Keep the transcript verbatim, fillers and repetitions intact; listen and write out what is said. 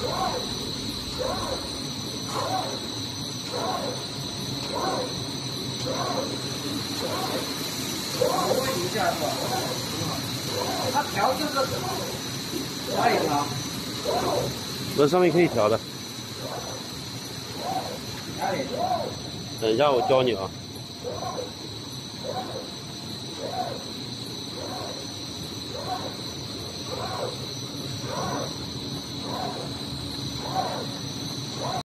我问你一下是吧？它调这个哪里调？ 这上面可以调的。 哪里？ 等一下，我教你啊。